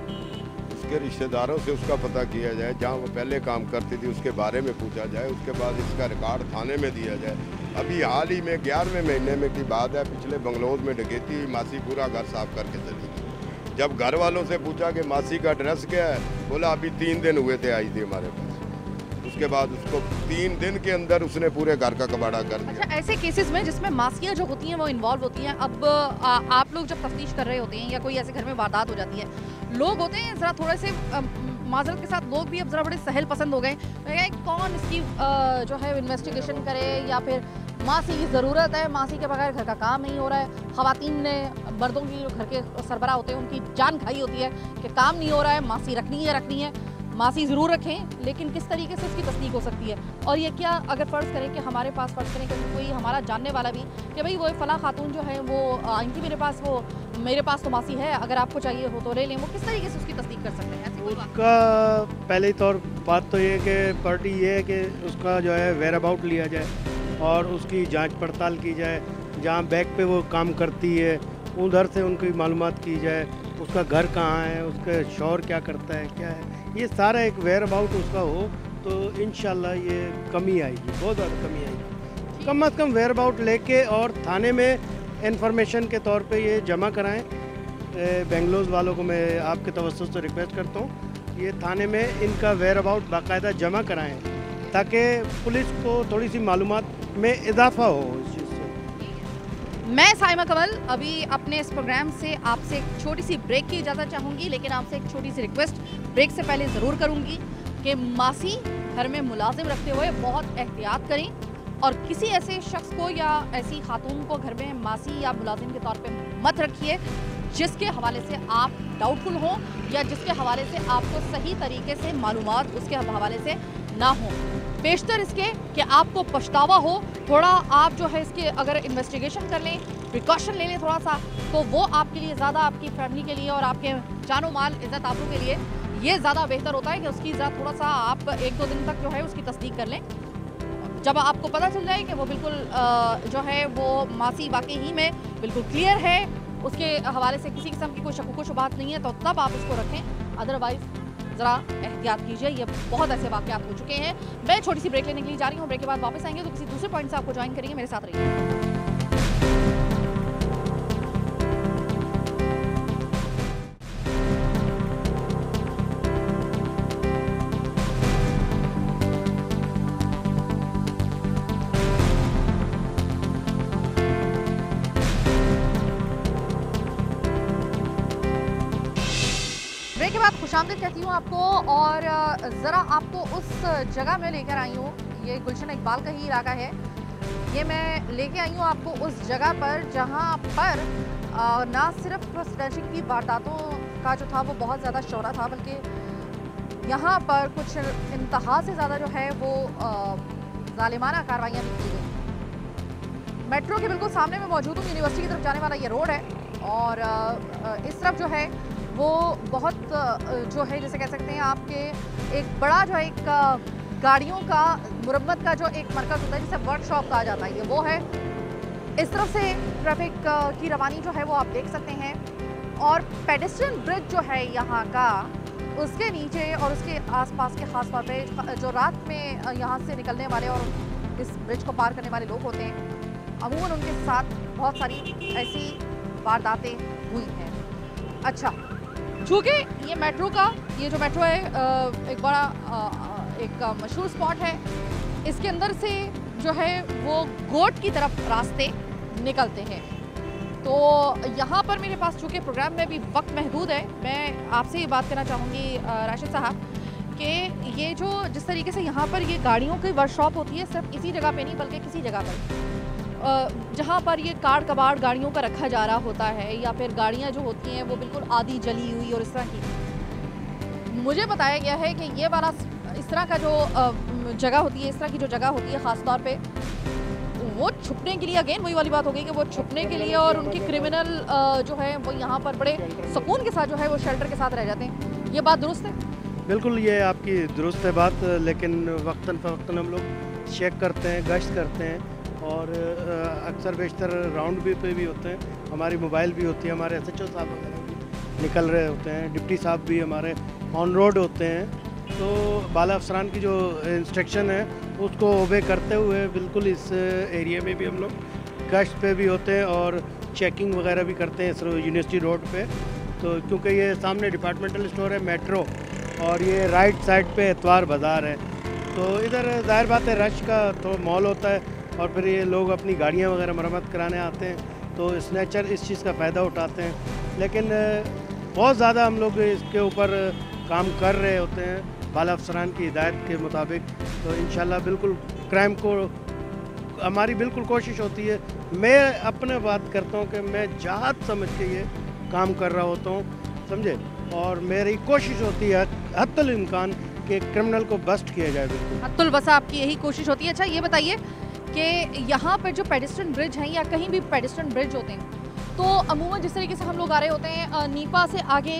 उसके रिश्तेदारों से उसका पता किया जाए, जहाँ वो पहले काम करती थी उसके बारे में पूछा जाए, उसके बाद इसका रिकॉर्ड थाने में दिया जाए। अभी हाल ही में 11वें महीने में की बात है, पिछले बंगलोज में डकैती हुई, मासी पूरा घर साफ करके चली गई। जब घर वालों से पूछा कि मासी का एड्रेस क्या है, बोला अभी 3 दिन हुए थे आई थी हमारे पास। उसके बाद उसको 3 दिन के अंदर उसने पूरे घर का कबाड़ा कर दिया। अच्छा, ऐसे केसेस में जिसमें मासियाँ जो होती हैं वो इन्वॉल्व होती हैं, अब आप लोग जब तफ्तीश कर रहे होते हैं या कोई ऐसे घर में वारदात हो जाती है, लोग होते हैं ज़रा थोड़े से माजरत के साथ, लोग भी अब ज़रा बड़े सहल पसंद हो गए, कौन इसकी जो है इन्वेस्टिगेशन करे, या फिर मासी की ज़रूरत है, मासी के बगैर घर का काम नहीं हो रहा है। ख़वातीन ने, मर्दों की जो घर के सरबरा होते हैं उनकी जान खाई होती है कि काम नहीं हो रहा है, मासी रखनी है। मासी ज़रूर रखें, लेकिन किस तरीके से उसकी तस्दीक हो सकती है। और ये क्या, अगर फ़र्ज़ करें कि हमारे पास, फ़र्ज़ करें कि कोई हमारा जानने वाला भी कि भाई वो फ़ला खातून जो है वो आई थी मेरे पास, वो मेरे पास तो मासी है, अगर आपको चाहिए हो तो ले लें, वो किस तरीके से उसकी तस्दीक कर सकते हैं? उसका पहले तौर बात तो ये है कि पार्टी ये है कि उसका जो है वेयर अबाउट लिया जाए और उसकी जांच पड़ताल की जाए। जहाँ बैग पे वो काम करती है उधर से उनकी मालूमात की जाए, उसका घर कहाँ है, उसका शौहर क्या करता है, क्या है, ये सारा एक वेयर अबाउट उसका हो तो इंशाल्लाह ये कमी आएगी, बहुत ज़्यादा कमी आएगी। कम से कम वेयर अबाउट लेके और थाने में इंफॉर्मेशन के तौर पे ये जमा कराएं। बेंगलोर वालों को मैं आपके तवज्जुह से रिक्वेस्ट करता हूँ, ये थाने में इनका वेयर अबाउट बाकायदा जमा कराएं ताकि पुलिस को थोड़ी सी मालूमात में इजाफा हो इस चीज़ से। मैं साइमा कमल अभी अपने इस प्रोग्राम से आपसे एक छोटी सी ब्रेक की इजाज़त चाहूँगी, लेकिन आपसे एक छोटी सी रिक्वेस्ट ब्रेक से पहले ज़रूर करूँगी कि मासी घर में मुलाजिम रखते हुए बहुत एहतियात करें, और किसी ऐसे शख्स को या ऐसी खातून को घर में मासी या मुलाजिम के तौर पे मत रखिए जिसके हवाले से आप डाउटफुल हों या जिसके हवाले से आपको सही तरीके से मालूमात उसके हवाले से ना हो। बेशतर इसके कि आपको पछतावा हो, थोड़ा आप जो है इसके अगर इन्वेस्टिगेशन कर लें, प्रिकॉशन ले लें थोड़ा सा, तो वो आपके लिए ज़्यादा, आपकी फैमिली के लिए और आपके जानो माल इज़्ज़त आबरू के लिए ये ज़्यादा बेहतर होता है कि उसकी ज़रा थोड़ा सा आप 1-2 दिन तक जो है उसकी तस्दीक कर लें। जब आपको पता चल जाए कि वो बिल्कुल जो है वो मासी वाकई ही में बिल्कुल क्लियर है, उसके हवाले से किसी किस्म की कोई शक शुबहात नहीं है, तो तब आप उसको रखें। अदरवाइज़ ज़रा एहतियात कीजिए, ये बहुत ऐसे वाक़यात हो चुके हैं। मैं छोटी सी ब्रेक लेने के लिए जा रही हूँ, ब्रेक के बाद वापस आएंगे तो किसी दूसरे पॉइंट से आपको ज्वाइन करेंगे, मेरे साथ रहिए। ब्रेक के बाद खुशामदीद कहती हूँ आपको और ज़रा आपको उस जगह में लेकर आई हूँ। ये गुलशन इकबाल का ही इलाका है। ये मैं लेके आई हूँ आपको उस जगह पर जहाँ पर ना सिर्फ स्नैचिंग की वारदातों का जो था वो बहुत ज़्यादा शोरा था, बल्कि यहाँ पर कुछ इंतहा से ज़्यादा जो है वो जालिमाना कार्रवाइयाँ भी की गई। मेट्रो के बिल्कुल सामने में मौजूद हूँ। यूनिवर्सिटी की तरफ जाने वाला ये रोड है और इस तरफ जो है वो बहुत जो है जैसे कह सकते हैं आपके एक बड़ा जो एक गाड़ियों का मुरम्मत का जो एक मरकज़ होता है जिसे वर्कशॉप कहा जाता है, ये वो है। इस तरफ से ट्रैफिक की रवानी जो है वो आप देख सकते हैं और पेडेस्ट्रियन ब्रिज जो है यहाँ का, उसके नीचे और उसके आसपास के खास तौर पे जो रात में यहाँ से निकलने वाले और इस ब्रिज को पार करने वाले लोग होते हैं, अमूमन उनके साथ बहुत सारी ऐसी वारदातें हुई हैं। अच्छा, चूँकि ये मेट्रो का ये जो मेट्रो है एक बड़ा एक मशहूर स्पॉट है, इसके अंदर से जो है वो गोट की तरफ रास्ते निकलते हैं। तो यहाँ पर मेरे पास चूँकि प्रोग्राम में भी वक्त महदूद है, मैं आपसे ये बात करना चाहूँगी राशिद साहब कि ये जो जिस तरीके से यहाँ पर ये गाड़ियों की वर्कशॉप होती है, सिर्फ इसी जगह पे नहीं बल्कि किसी जगह पर जहाँ पर ये कार कबाड़ गाड़ियों का रखा जा रहा होता है या फिर गाड़ियाँ जो होती हैं वो बिल्कुल आधी जली हुई और इस तरह की, मुझे बताया गया है कि ये वाला इस तरह का जो जगह होती है, इस तरह की जो जगह होती है ख़ास तौर पे वो छुपने के लिए, अगेन वही वाली बात हो गई कि वो छुपने के लिए और उनके क्रिमिनल जो है वो यहाँ पर बड़े सुकून के साथ जो है वो शेल्टर के साथ रह जाते हैं। ये बात दुरुस्त है? बिल्कुल, ये आपकी दुरुस्त है बात, लेकिन वक्तन फ़वक्तन हम लोग चेक करते हैं, गश्त करते हैं और अक्सर बेशतर राउंड पे भी होते हैं। हमारी मोबाइल भी होती है, हमारे SHO साहब वगैरह भी निकल रहे होते हैं, डिप्टी साहब भी हमारे ऑन रोड होते हैं। तो बाला अफसरान की जो इंस्ट्रक्शन है उसको ओबे करते हुए बिल्कुल इस एरिया में भी हम लोग गश्त पे भी होते हैं और चेकिंग वगैरह भी करते हैं इस यूनिवर्सिटी रोड पे। तो क्योंकि ये सामने डिपार्टमेंटल स्टोर है मेट्रो और ये राइट साइड पे इतवार बाज़ार है, तो इधर ज़ाहिर बात है रश का तो मॉल होता है और फिर ये लोग अपनी गाड़ियाँ वगैरह मरम्मत कराने आते हैं, तो स्नैचर इस चीज़ का फ़ायदा उठाते हैं। लेकिन बहुत ज़्यादा हम लोग इसके ऊपर काम कर रहे होते हैं बाला अफसरान की हिदायत के मुताबिक। तो इंशाल्लाह बिल्कुल क्राइम को हमारी बिल्कुल कोशिश होती है। मैं अपने बात करता हूँ कि मैं जहाद समझ के ये काम कर रहा होता हूँ, समझे, और मेरी कोशिश होती है हद्दुल इम्कान कि क्रिमिनल को बस्ट किया जाए। बिल्कुल हद्दुल बसा आपकी यही कोशिश होती है। अच्छा, ये बताइए कि यहाँ पर जो पेडेस्ट्रियन ब्रिज हैं या कहीं भी पेडेस्ट्रियन ब्रिज होते हैं, तो अमूमन जिस तरीके से हम लोग आ रहे होते हैं नीपा से आगे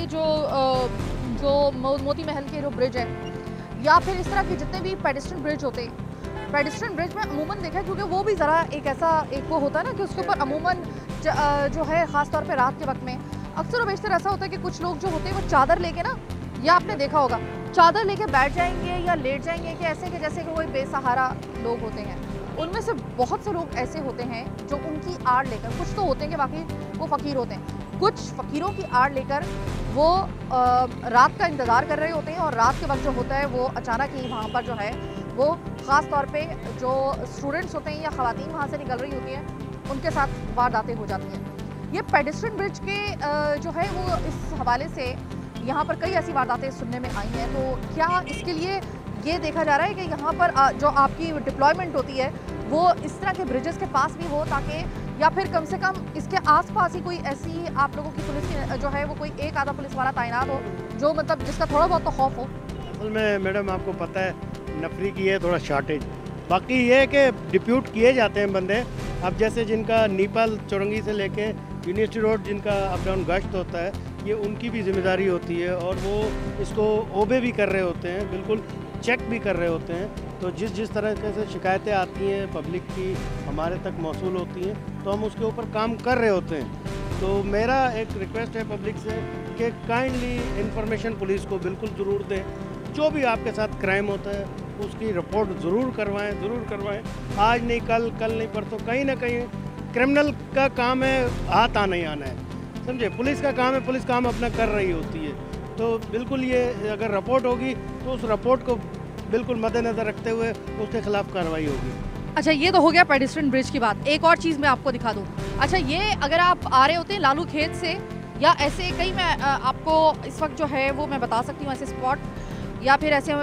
जो मोती महल के जो ब्रिज है या फिर इस तरह के जितने भी पेडेस्ट्रियन ब्रिज होते हैं, पेडेस्ट्रियन ब्रिज में अमूमन देखा है क्योंकि वो भी ज़रा एक ऐसा एक वो होता है ना कि उसके ऊपर अमूमन जो है ख़ास तौर पे रात के वक्त में अक्सर और बेशतर ऐसा होता है कि कुछ लोग जो होते हैं वो चादर लेके ना, या आपने देखा होगा, चादर लेके बैठ जाएंगे या लेट जाएंगे कि ऐसे कि जैसे कि कोई बेसहारा लोग होते हैं। उनमें से बहुत से लोग ऐसे होते हैं जो उनकी आड़ लेकर, कुछ तो होते हैं कि बाकी वो फ़कीर होते हैं, कुछ फ़कीरों की आड़ लेकर वो रात का इंतज़ार कर रहे होते हैं और रात के वक्त जो होता है वो अचानक ही वहाँ पर जो है वो ख़ास तौर पे जो स्टूडेंट्स होते हैं या ख़वातीन वहाँ से निकल रही होती हैं, उनके साथ वारदातें हो जाती हैं। ये पेडेस्ट्रियन ब्रिज के जो है वो इस हवाले से यहाँ पर कई ऐसी वारदातें सुनने में आई हैं। तो क्या इसके लिए ये देखा जा रहा है कि यहाँ पर जो आपकी डिप्लॉयमेंट होती है वो इस तरह के ब्रिजेस के पास भी हो, ताकि या फिर कम से कम इसके आसपास ही कोई ऐसी आप लोगों की पुलिस की जो है वो कोई एक आधा पुलिस वाला तैनात हो जो मतलब जिसका थोड़ा बहुत तो खौफ हो? असल में मैडम आपको पता है नफरी की है थोड़ा शॉर्टेज, बाकी ये है कि डिप्यूट किए जाते हैं बंदे। अब जैसे जिनका नीपल चौरंगी से लेके यूनिवर्सिटी रोड जिनका अप डाउन गश्त होता है, ये उनकी भी जिम्मेदारी होती है और वो इसको ओबे भी कर रहे होते हैं, बिल्कुल चेक भी कर रहे होते हैं। तो जिस तरह से शिकायतें आती हैं पब्लिक की हमारे तक मौसूल होती हैं, तो हम उसके ऊपर काम कर रहे होते हैं। तो मेरा एक रिक्वेस्ट है पब्लिक से कि काइंडली इन्फॉर्मेशन पुलिस को बिल्कुल ज़रूर दें। जो भी आपके साथ क्राइम होता है उसकी रिपोर्ट ज़रूर करवाएं। आज नहीं कल नहीं परसों, कहीं ना कहीं क्रिमिनल का काम है हाथ आना ही आना है, समझे। पुलिस का काम है, पुलिस काम अपना कर रही होती है। तो बिल्कुल ये अगर रिपोर्ट होगी तो उस रिपोर्ट को बिल्कुल मद्देनज़र रखते हुए उसके खिलाफ कार्रवाई होगी। अच्छा, ये तो हो गया पेडेस्ट्रियन ब्रिज की बात। एक और चीज़ मैं आपको दिखा दूँ। अच्छा, ये अगर आप आ रहे होते हैं लालू खेत से या ऐसे कई मैं आपको इस वक्त जो है वो मैं बता सकती हूँ ऐसे स्पॉट या फिर ऐसे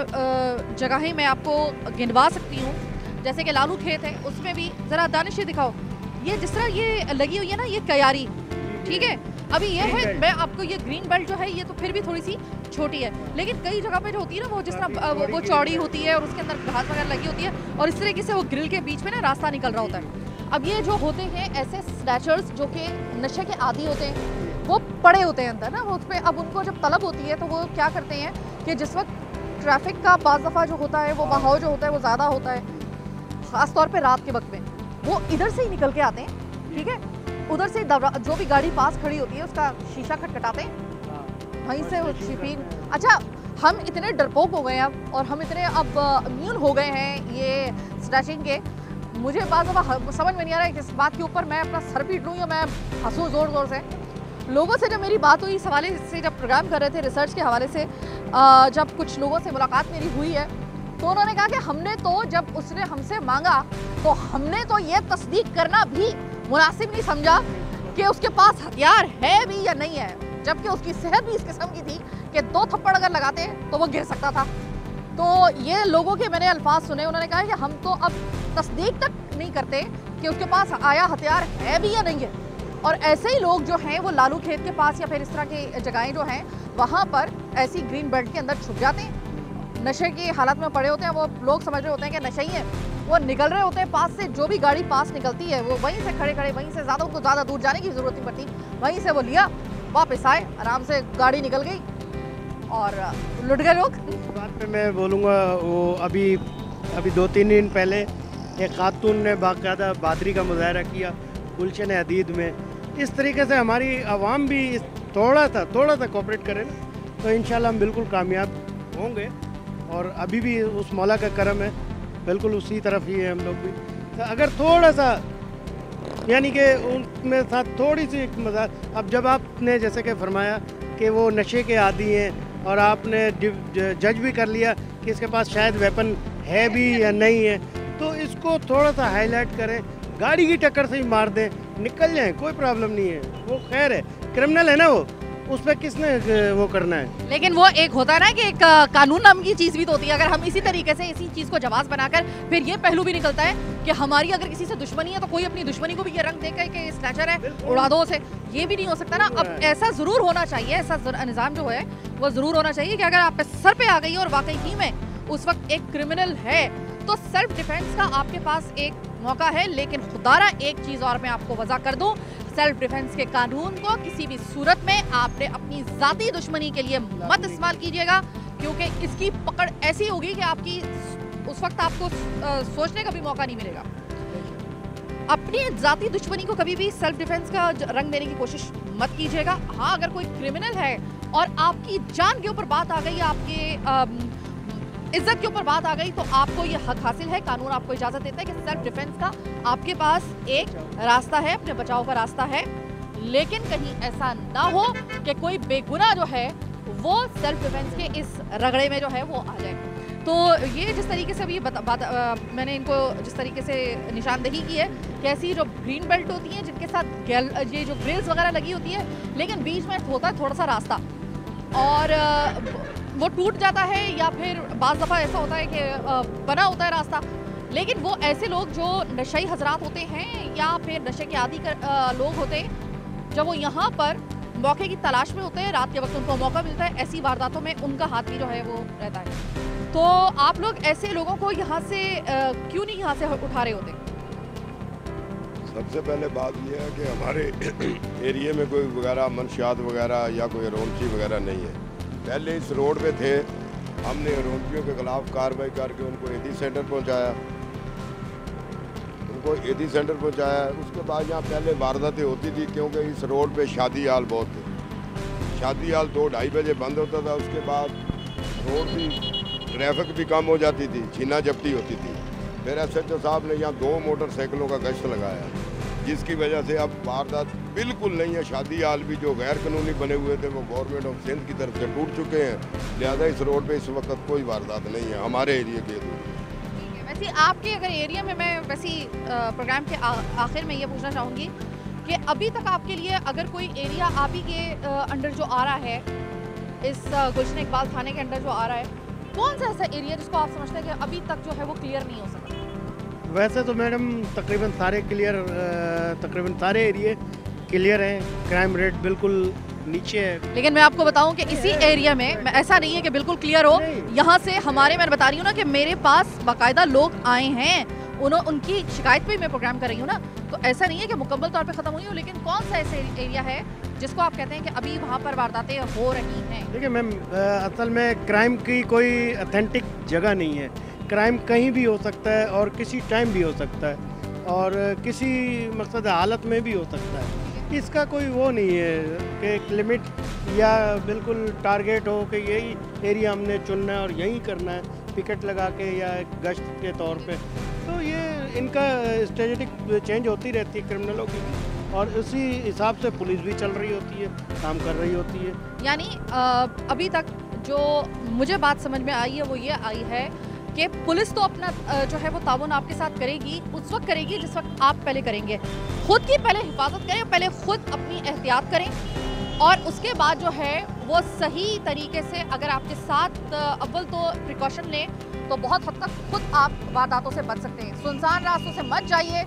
जगहें मैं आपको गिनवा सकती हूँ। जैसे कि लालू खेत है, उसमें भी ज़रा दानिश दिखाओ, ये जिस तरह ये लगी हुई है ना, ये क्यारी, ठीक है। अभी ये है, मैं आपको ये ग्रीन बेल्ट जो है ये तो फिर भी थोड़ी सी छोटी है, लेकिन कई जगह पे जो होती है ना वो जिस तरह वो चौड़ी होती है और उसके अंदर घास वगैरह लगी होती है और इस तरीके से वो ग्रिल के बीच में ना रास्ता निकल रहा होता है। अब ये जो होते हैं ऐसे स्नैचर्स जो कि नशे के आदी होते हैं, वो पड़े होते हैं अंदर ना, वो उस पर अब उनको जब तलब होती है तो वो क्या करते हैं कि जिस वक्त ट्रैफिक का बाज़ दफ़ा जो होता है वो बहाव जो होता है वो ज़्यादा होता है, ख़ास तौर पे रात के वक्त में, वो इधर से ही निकल के आते हैं, ठीक है। उधर से जो भी गाड़ी पास खड़ी होती है उसका शीशा खटखटाते हैं, वहीं से वो शिपीन। अच्छा, हम इतने डरपोक हो गए हैं अब, और हम इतने अब इम्यून हो गए हैं ये स्नैचिंग के, मुझे बाज़ दफ़ा समझ में नहीं आ रहा है किस बात के ऊपर मैं अपना सर पीट लूँ या मैं हंसूँ ज़ोर ज़ोर से। लोगों से जब मेरी बात हुई इस हवाले से, जब प्रोग्राम कर रहे थे रिसर्च के हवाले से, जब कुछ लोगों से मुलाकात मेरी हुई है तो उन्होंने कहा कि हमने तो जब उसने हमसे मांगा तो हमने तो ये तस्दीक करना भी मुनासिब नहीं समझा कि उसके पास हथियार है भी या नहीं है, जबकि उसकी सेहत भी इस किस्म की थी कि 2 थप्पड़ अगर लगाते तो वो गिर सकता था। तो ये लोगों के मैंने अल्फाज सुने, उन्होंने कहा कि हम तो अब तस्दीक तक नहीं करते कि उसके पास आया हथियार है भी या नहीं है। और ऐसे ही लोग जो हैं वो लालू खेत के पास या फिर इस तरह की जगहें जो हैं वहाँ पर ऐसी ग्रीन बेल्ट के अंदर छुप जाते हैं, नशे की हालत में पड़े होते हैं, वो लोग समझ रहे होते हैं कि नशे ही है, वो निकल रहे होते हैं पास से, जो भी गाड़ी पास निकलती है वो वहीं से खड़े खड़े, वहीं से ज़्यादा उनको ज़्यादा दूर जाने की ज़रूरत नहीं पड़ती, वहीं से वो लिया, वापस आए, आराम से गाड़ी निकल गई और लुट गए लोग। इस बात पे मैं बोलूँगा, वो अभी 2-3 दिन पहले एक खातून ने बाकायदा बहादुरी का मुजाहरा किया गुलशन हदीद में। इस तरीके से हमारी आवाम भी थोड़ा सा कोऑपरेट करे तो इंशाल्लाह हम बिल्कुल कामयाब होंगे। और अभी भी उस मौला का करम है, बिल्कुल उसी तरफ ही है हम लोग भी। तो अगर थोड़ा सा यानी कि उनमें साथ थोड़ी सी मजा, अब जब आपने जैसे कि फरमाया कि वो नशे के आदी हैं और आपने जज भी कर लिया कि इसके पास शायद वेपन है भी या नहीं है, तो इसको थोड़ा सा हाईलाइट करें, गाड़ी की टक्कर से ही मार दें, निकल जाएं, कोई प्रॉब्लम नहीं है। वो खैर है, क्रिमिनल है ना वो, उस पर किसने वो करना है। लेकिन वो एक होता है ना कि एक कानून नाम की चीज़ भी तो होती है। अगर हम इसी तरीके से इसी चीज़ को जवाब बनाकर फिर ये पहलू भी निकलता है कि हमारी अगर किसी से दुश्मनी है तो कोई अपनी दुश्मनी को भी ये रंग देकर कि स्नैचर है, उड़ा दो उसे, ये भी नहीं हो सकता ना। अब ऐसा ज़रूर होना चाहिए, ऐसा निज़ाम जो है वो ज़रूर होना चाहिए कि अगर आप पे सर पे आ गई और वाकई ही में उस वक्त एक क्रिमिनल है तो सेल्फ डिफेंस का आपके पास एक मौका है। लेकिन खुदारा एक चीज़ और मैं आपको वजह कर दूं, सेल्फ डिफेंस के कानून को किसी भी सूरत में आपने अपनी ज़ाती दुश्मनी के लिए मत इस्तेमाल कीजिएगा, क्योंकि इसकी पकड़ ऐसी होगी कि आपकी उस वक्त आपको सोचने का भी मौका नहीं मिलेगा। अपनी ज़ाती दुश्मनी को कभी भी सेल्फ डिफेंस का रंग देने की कोशिश मत कीजिएगा। हाँ, अगर कोई क्रिमिनल है और आपकी जान के ऊपर बात आ गई, आपके इज्जत के ऊपर बात आ गई, तो आपको ये हक हासिल है, कानून आपको इजाजत देता है कि सेल्फ डिफेंस का आपके पास एक रास्ता है, अपने बचाव का रास्ता है। लेकिन कहीं ऐसा ना हो कि कोई बेगुनाह जो है वो सेल्फ डिफेंस के इस रगड़े में जो है वो आ जाए। तो ये जिस तरीके से अभी मैंने इनको जिस तरीके से निशानदेही की है कि ऐसी जो ग्रीन बेल्ट होती हैं जिनके साथ ये जो ग्रिल्स वगैरह लगी होती है, लेकिन बीच में होता है थोड़ा सा रास्ता और वो टूट जाता है, या फिर बाज़ दफ़ा ऐसा होता है कि बना होता है रास्ता, लेकिन वो ऐसे लोग जो नशई हजरात होते हैं या फिर नशे के आदी लोग होते हैं, जब वो यहाँ पर मौके की तलाश में होते हैं, रात के वक्त उनको मौका मिलता है, ऐसी वारदातों में उनका हाथ भी जो है वो रहता है। तो आप लोग ऐसे लोगों को यहाँ से क्यों नहीं यहाँ से उठा रहे होते? सबसे पहले बात यह है कि हमारे एरिया में कोई वगैरह मनशियात वगैरह या कोई रौनची वगैरह नहीं है। पहले इस रोड पे थे, हमने रौनचियों के खिलाफ कार्रवाई करके उनको एडी सेंटर पहुंचाया, उसके बाद यहाँ पहले वारदातें होती थी क्योंकि इस रोड पे शादी हाल बहुत थे। शादी हाल 2-2:30 बजे बंद होता था, उसके बाद रोड भी ट्रैफिक भी कम हो जाती थी, छीना जब्ती होती थी। फिर SHO साहब ने यहाँ 2 मोटरसाइकिलों का गश्त लगाया, जिसकी वजह से अब वारदात बिल्कुल नहीं है। शादी हाल भी जो गैर कानूनी बने हुए थे वो गवर्नमेंट ऑफ सिंध की तरफ से टूट चुके हैं, लिहाजा इस रोड पे इस वक्त कोई वारदात नहीं है हमारे एरिया के। वैसे आपके अगर एरिया में, मैं वैसे प्रोग्राम के आखिर में ये पूछना चाहूँगी कि अभी तक आपके लिए अगर कोई एरिया आप ही के अंडर जो आ रहा है, इस गुलशन इकबाल थाने के अंडर जो आ रहा है, कौन सा ऐसा एरिया जिसको आप समझते हैं कि अभी तक जो है वो क्लियर नहीं हो सका? वैसे तो मैडम तकरीबन सारे एरिए क्लियर हैं, क्राइम रेट बिल्कुल नीचे है। लेकिन मैं आपको बताऊं कि इसी एरिया में ऐसा नहीं है कि बिल्कुल क्लियर हो। यहाँ से मैं बता रही हूँ ना कि मेरे पास बाकायदा लोग आए हैं, उनकी शिकायत पे मैं प्रोग्राम कर रही हूँ ना, तो ऐसा नहीं है कि मुकम्मल तौर पे खत्म हुई हो। लेकिन कौन सा ऐसा एरिया है जिसको आप कहते हैं कि अभी वहाँ पर वारदातें हो रही हैं? देखिए मैम, असल में क्राइम की कोई ऑथेंटिक जगह नहीं है। क्राइम कहीं भी हो सकता है और किसी टाइम भी हो सकता है और किसी मकसद हालत में भी हो सकता है। इसका कोई वो नहीं है कि एक लिमिट या बिल्कुल टारगेट हो कि यही एरिया हमने चुनना है और यही करना है, पिकेट लगा के या एक गश्त के तौर पे। तो ये इनका स्ट्रेटेजिक चेंज होती रहती है क्रिमिनलों की, और उसी हिसाब से पुलिस भी चल रही होती है, काम कर रही होती है। यानी अभी तक जो मुझे बात समझ में आई है वो ये आई है कि पुलिस तो अपना जो है वो ताउन आपके साथ करेगी, उस वक्त करेगी जिस वक्त आप पहले करेंगे। खुद की पहले हिफाजत करें, पहले खुद अपनी एहतियात करें, और उसके बाद जो है वो सही तरीके से अगर आपके साथ अव्वल तो प्रिकॉशन लें तो बहुत हद तक खुद आप वारदातों से बच सकते हैं। सुनसान रास्तों से मत जाइए।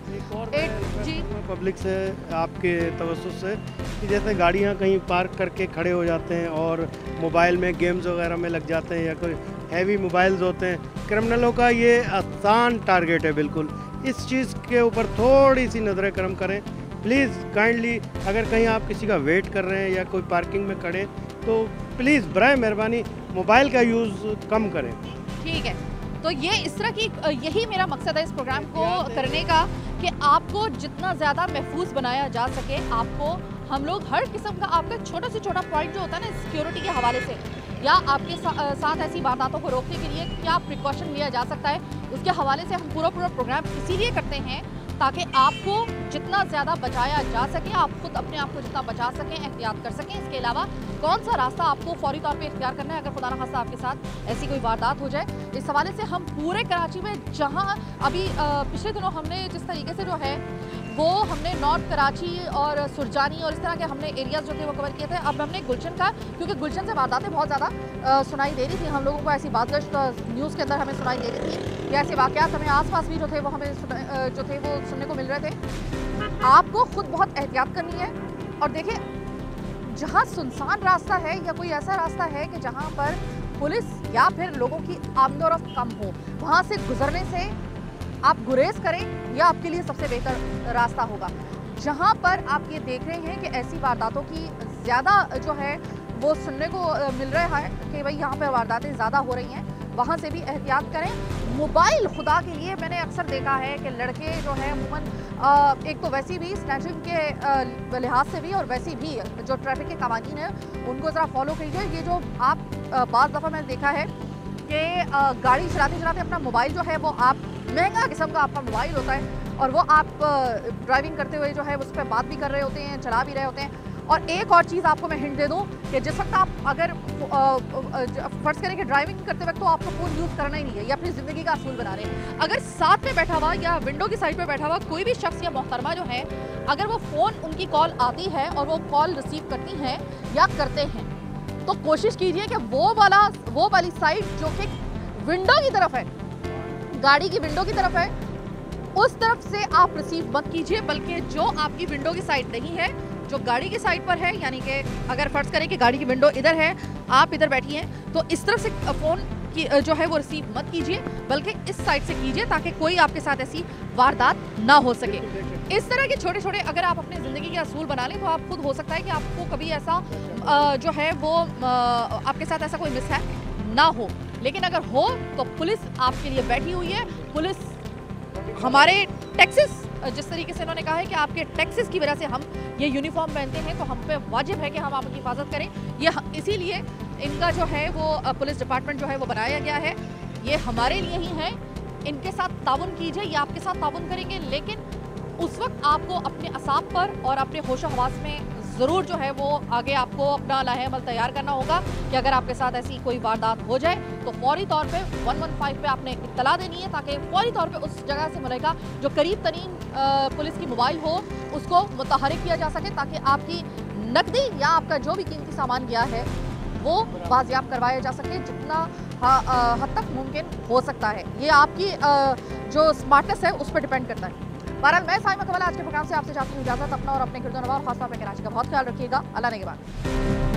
जी पब्लिक से आपके तवज्जुह से कि जैसे गाड़ियाँ कहीं पार्क करके खड़े हो जाते हैं और मोबाइल में गेम्स वगैरह में लग जाते हैं या कोई हैवी मोबाइल्स होते हैं, क्रिमिनलों का ये आसान टारगेट है। बिल्कुल इस चीज़ के ऊपर थोड़ी सी नज़र करम करें प्लीज़, काइंडली। अगर कहीं आप किसी का वेट कर रहे हैं या कोई पार्किंग में खड़े, तो प्लीज़ बराए मेहरबानी मोबाइल का यूज़ कम करें। ठीक है, तो ये इस तरह की यही मेरा मकसद है इस प्रोग्राम को करने का कि आपको जितना ज़्यादा महफूज बनाया जा सके। आपको हम लोग हर किस्म का आपका छोटा से छोटा पॉइंट जो होता है ना सिक्योरिटी के हवाले से या आपके साथ ऐसी वारदातों को रोकने के लिए क्या प्रिकॉशन लिया जा सकता है, उसके हवाले से हम पूरा प्रोग्राम इसीलिए करते हैं ताकि आपको जितना ज़्यादा बचाया जा सके, आप खुद अपने आप को जितना बचा सकें, एहतियात कर सकें। इसके अलावा कौन सा रास्ता आपको फौरी तौर पे इख्तियार करना है अगर खुदा न खास्ता आपके साथ ऐसी कोई वारदात हो जाए। इस हवाले से हम पूरे कराची में, जहां अभी पिछले दिनों हमने जिस तरीके से जो है वो हमने नॉर्थ कराची और सुरजानी और इस तरह के हमने एरियाज़ जो थे वो कवर किए थे। अब हमने गुलशन का, क्योंकि गुलशन से वारदातें बहुत ज़्यादा सुनाई दे रही थी हम लोगों को, ऐसी बातगश्त न्यूज़ के अंदर हमें सुनाई दे रही थी या ऐसे वाक़यात हमें आसपास भी जो थे वो हमें जो थे वो सुनने को मिल रहे थे। आपको खुद बहुत एहतियात करनी है। और देखिए, जहाँ सुनसान रास्ता है या कोई ऐसा रास्ता है कि जहाँ पर पुलिस या फिर लोगों की आमदोरफ्त कम हो, वहाँ से गुजरने से आप गुरेज करें, यह आपके लिए सबसे बेहतर रास्ता होगा। जहाँ पर आप ये देख रहे हैं कि ऐसी वारदातों की ज़्यादा जो है वो सुनने को मिल रहा है कि भाई यहाँ पर वारदातें ज़्यादा हो रही हैं, वहाँ से भी एहतियात करें। मोबाइल खुदा के लिए मैंने अक्सर देखा है कि लड़के जो है अमूमन एक तो वैसे भी स्नैचिंग के लिहाज से भी और वैसे भी जो ट्रैफिक के कवानीन है उनको ज़रा फॉलो कीजिए। ये जो आप बाज़ दफ़ा मैंने देखा है कि गाड़ी चलाते चलाते अपना मोबाइल जो है वो आप, महंगा किस्म का आपका मोबाइल होता है और वो आप ड्राइविंग करते हुए जो है उस पर बात भी कर रहे होते हैं, चला भी रहे होते हैं। और एक और चीज़ आपको मैं हिंट दे दूं कि जिस वक्त आप अगर फर्ज करें कि ड्राइविंग करते वक्त तो आपको फ़ोन यूज़ करना ही नहीं है, ये अपनी ज़िंदगी का असूल बना रहे हैं। अगर साथ में बैठा हुआ या विंडो की साइड पे बैठा हुआ कोई भी शख्स या मोहतरमा जो है, अगर वो फ़ोन उनकी कॉल आती है और वो कॉल रिसीव करती हैं या करते हैं, तो कोशिश कीजिए कि वो वाली साइड जो कि विंडो की तरफ है, गाड़ी की विंडो की तरफ है, उस तरफ से आप रिसीव मत कीजिए, बल्कि जो आपकी विंडो की साइड नहीं है, जो गाड़ी की साइड पर है, यानी कि अगर फर्ज करें कि गाड़ी की विंडो इधर है, आप इधर बैठी हैं, तो इस तरफ से फ़ोन की जो है वो रिसीव मत कीजिए, बल्कि इस साइड से कीजिए ताकि कोई आपके साथ ऐसी वारदात ना हो सके। इस तरह के छोटे छोटे अगर आप अपनी ज़िंदगी के असूल बना लें तो आप खुद हो सकता है कि आपको कभी ऐसा जो है वो आपके साथ ऐसा कोई मिसहैप ना हो। लेकिन अगर हो तो पुलिस आपके लिए बैठी हुई है। पुलिस हमारे टैक्सेस, जिस तरीके से उन्होंने कहा है कि आपके टैक्सेस की वजह से हम ये यूनिफॉर्म पहनते हैं, तो हम पे वाजिब है कि हम आपकी हिफाजत करें। ये इसीलिए इनका जो है वो पुलिस डिपार्टमेंट जो है वो बनाया गया है। ये हमारे लिए ही है, इनके साथ ताउन कीजिए, ये आपके साथ ताउन करेंगे, लेकिन उस वक्त आपको अपने असाब पर और अपने होशो हवास में ज़रूर जो है वो आगे आपको अपना लाहेअमल तैयार करना होगा कि अगर आपके साथ ऐसी कोई वारदात हो जाए तो फौरी तौर पे 115 पे आपने इत्तला देनी है, ताकि फौरी तौर पे उस जगह से मुल्का जो करीब तरीन पुलिस की मोबाइल हो उसको मुतहरिक किया जा सके, ताकि आपकी नकदी या आपका जो भी कीमती सामान गया है वो बाजियाब करवाया जा सके जितना हद तक मुमकिन हो सकता है। ये आपकी जो स्मार्टनेस है उस पर डिपेंड करता है। बहरहाल मैं साइमा कमल आज के प्रोग्राम से आपसे चाहती हूँ इजाज़त। अपना और अपने किरदार और खासतौर पर कराची का बहुत ख्याल रखिएगा। अल्लाह ने के बाद।